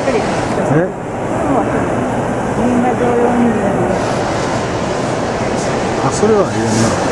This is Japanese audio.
り。 え、 みんな同様に。 あ、それは入れんな。